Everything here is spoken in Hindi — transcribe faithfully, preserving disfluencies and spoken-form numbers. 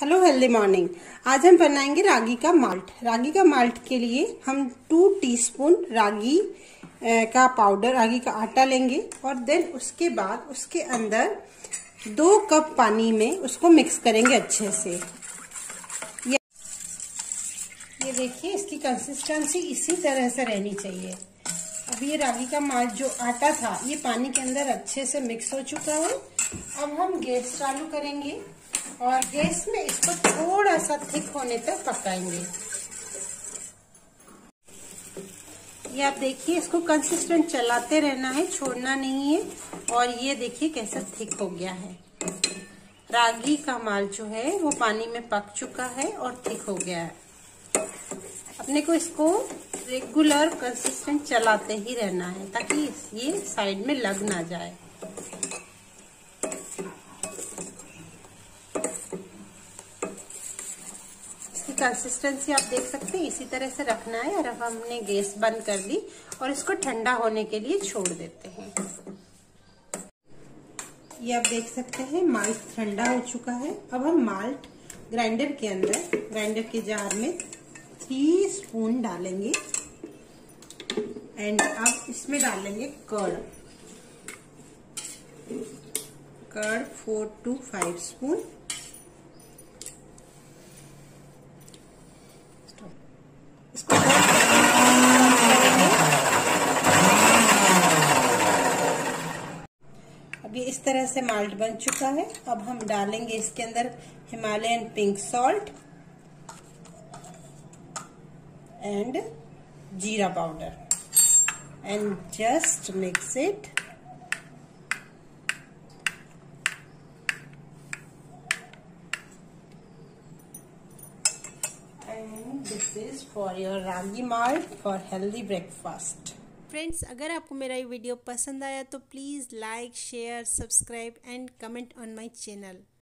Hello healthy morning. आज हम बनाएंगे रागी का माल्ट। रागी का माल्ट के लिए हम टू टीस्पून रागी का पाउडर, रागी का आटा लेंगे और देन उसके बाद उसके अंदर दो कप पानी में उसको मिक्स करेंगे अच्छे से। ये, ये देखिए, इसकी कंसिस्टेंसी इसी तरह से रहनी चाहिए। अब ये रागी का माल्ट जो आटा था ये पानी के अंदर अच्छे से मिक्स हो चुका है। अब हम गैस चालू करेंगे और गैस में इसको थोड़ा सा थिक होने तक पकाएंगे। ये आप देखिए, इसको कंसिस्टेंट चलाते रहना है, छोड़ना नहीं है। और ये देखिए कैसा थिक हो गया है। रागी का माल्ट जो है वो पानी में पक चुका है और थिक हो गया है। अपने को इसको रेगुलर कंसिस्टेंट चलाते ही रहना है ताकि ये साइड में लग ना जाए। इसकी कंसिस्टेंसी आप देख सकते हैं, इसी तरह से रखना है। और अब हमने गैस बंद कर दी और इसको ठंडा होने के लिए छोड़ देते हैं। ये आप देख सकते हैं माल्ट ठंडा हो चुका है। अब हम माल्ट ग्राइंडर के अंदर, ग्राइंडर के जार में थ्री स्पून डालेंगे एंड अब इसमें डालेंगे curd. Curd four two five spoon. इसको अब ये इस तरह से माल्ट बन चुका है। अब हम डालेंगे इसके अंदर Himalayan pink salt and jeera powder and just mix it. And this is for your ragi malt for healthy breakfast. Friends, अगर आपको मेरा ये वीडियो पसंद आया तो please like, share, subscribe and comment on my channel.